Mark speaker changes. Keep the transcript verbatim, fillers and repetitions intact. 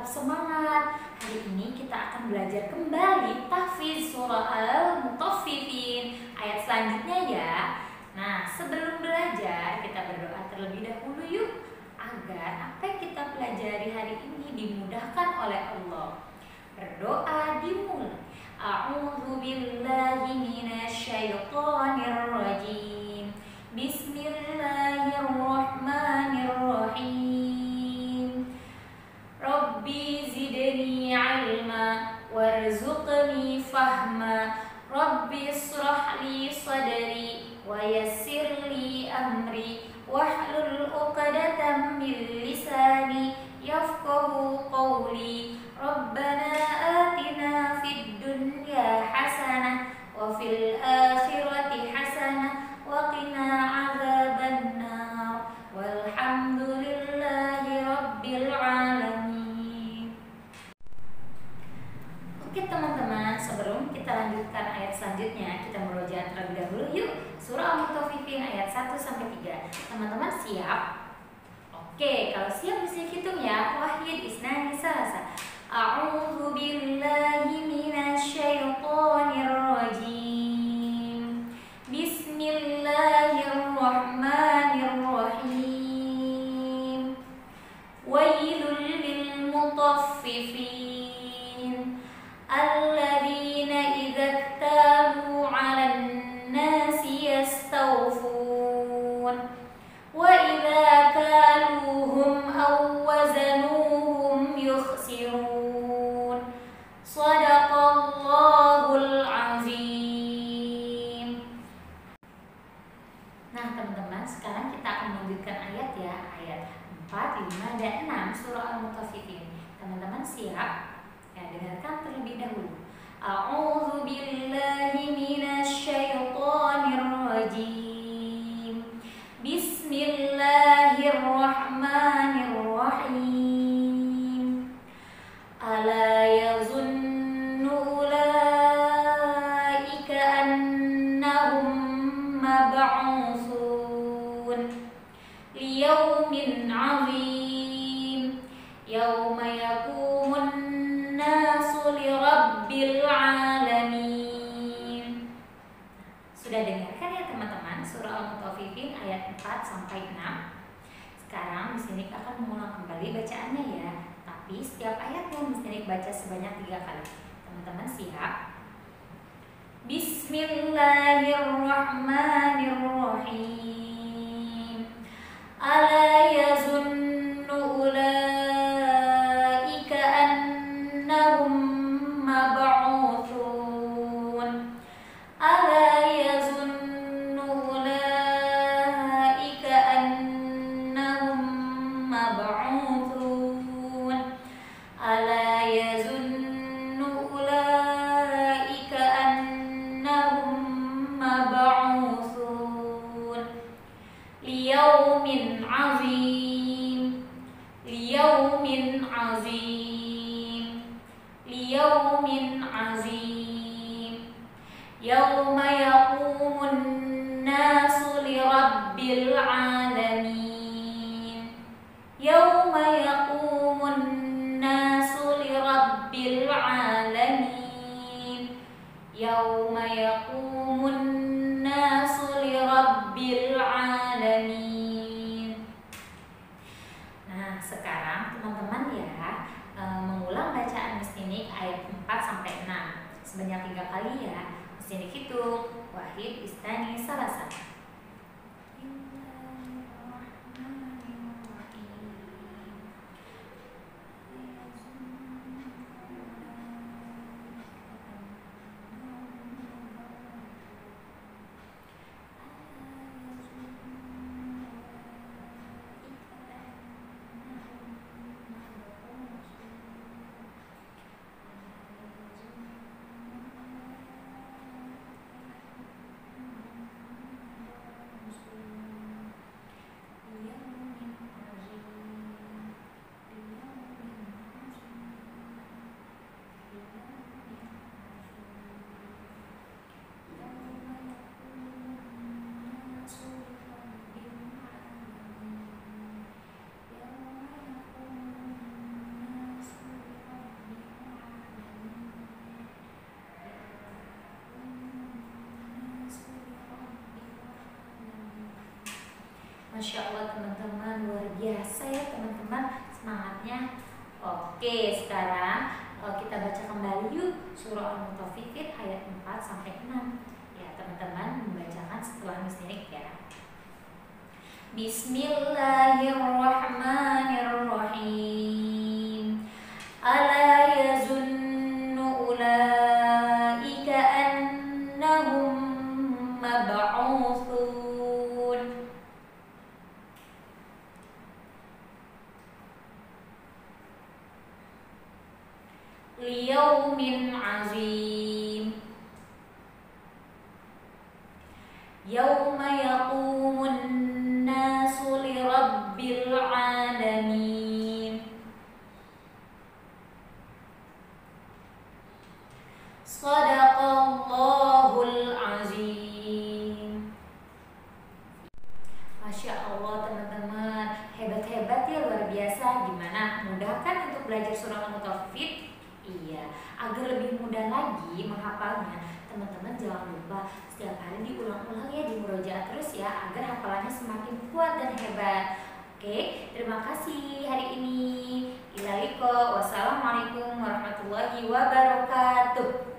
Speaker 1: tetap semangat. Hari ini kita akan belajar kembali tahfiz surah Al-Mutaffifin ayat selanjutnya ya. Nah, sebelum belajar kita berdoa terlebih dahulu yuk, agar apa yang kita pelajari hari ini dimudahkan oleh Allah. Berdoa dimulai. A'udzu billahi minasyaitonir rajim. Bismillahirrahmanirrahim. Rabbi zidni ilma warzuqni fahma. Rabbi ishrah li sadri wa yassir li amri wahlul 'uqdatam min lisani yafqahu qawli. Rabbana atina fid dunya hasanah wa fil akhirati hasanah wa qina adzabannar. Walhamdulillahi rabbil alamin. Oke teman-teman, sebelum kita lanjutkan ayat selanjutnya, kita merojaah terlebih dahulu yuk surah Al-Mutaffifin ayat satu sampai tiga. Teman-teman siap? Oke, kalau siap bisa hitung ya. Wahid isnani salasa. A'udzu billahi minasyaitonir rajim. Bismillahirrahmanirrahim. Wailul lil mutaffifin alladzina idza iktalu 'alan nasi yastawfun wa idza kaluhum aw wazanuhum yukhsirun. Shadaqallahul azim. Nah teman-teman, sekarang kita akan melanjutkan ayat ya, ayat empat, lima, dan enam surah Al-Mutaffifin. Teman-teman siap? Ya, dengarkan terlebih dahulu. A'udzu billahi minasyaitonir rajim. Bismillahirrahmanirrahim. Ala yazunnu ulaika annahum mab'utsun liyaumin 'azim yauma yaqumun nasu lirabbil alamin. Sudah dengarkan ya teman-teman surah Al-Mutaffifin ayat empat sampai enam. Sekarang Miss Ninik akan mengulang kembali bacaannya ya. Tapi setiap ayatnya Miss Ninik baca sebanyak tiga kali. Teman-teman siap? Bismillahirrahmanirrahim. Ala yazunnu ulaika annahum mab'utsun. Ala yazunnu ulaika annahum mab'utsun. Ala yazunnu ulaika annahum mab'utsun liyaumin 'azim. Liyaumin 'azim. Liyaumin 'azim. Yauma yaqumun nasu lirabbil alamin. Yauma yaqumun nasu lirabbil alamin. Yauma yaqumun nasu lirabbil alamin. Nah, sekarang teman-teman ya e, mengulang bacaan Miss Ninik ayat empat sampai enam sebanyak tiga kali ya. Miss Ninik hitung. Wahid isnani salasa. Masya Allah teman-teman, luar biasa ya teman-teman semangatnya. Oke, sekarang kita baca kembali yuk surah Al-Mutaffifin ayat empat sampai enam. Ya, teman-teman membacakan setelah Miss Ninik ya. Bismillahirrahmanirrahim. Ala yazunnu ulaika annahum mab'utsun. Liyaumin azim. Yauma yaqumun nasu lirabbil alamin. Shadaqallahul azim. Masya Allah teman-teman, hebat-hebat ya, luar biasa. Gimana? Mudah kan untuk belajar surah Al-Mutaffifin? Iya, agar lebih mudah lagi menghafalnya, teman-teman jangan lupa setiap hari diulang-ulang ya, di murojaah terus ya, agar hafalannya semakin kuat dan hebat. Oke, terima kasih hari ini. Ilaliko, wassalamualaikum warahmatullahi wabarakatuh.